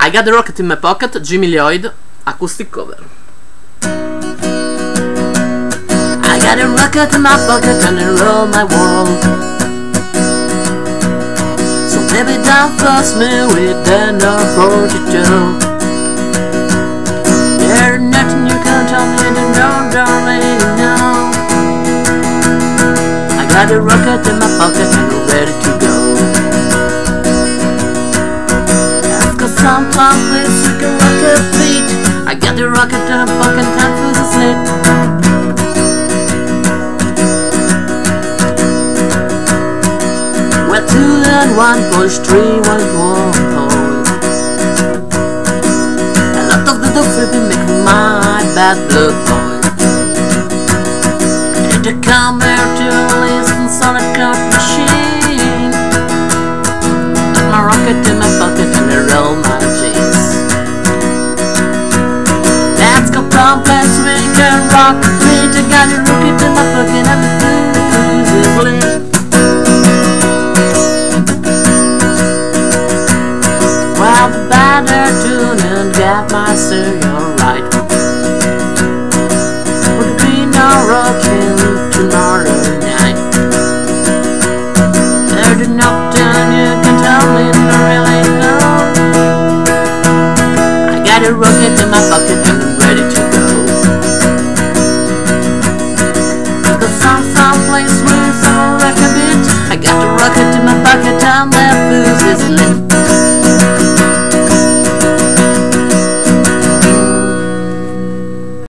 I got the rocket in my pocket, Jimmy Lloyd, acoustic cover. I got a rocket in my pocket and it roll my world. So baby don't force me with the no 42. There's nothing you can tell me to know, darling, no. I got a rocket in my pocket and we're ready to go. Ask us sometime, please, we can rock a beat. I got the rocket in my pocket, time for the sleep. We're 2 and 1 push 3, 1 more pole. A lot of the dogs will be making my bad blood boil. Did you come here to listen, sonic count machine?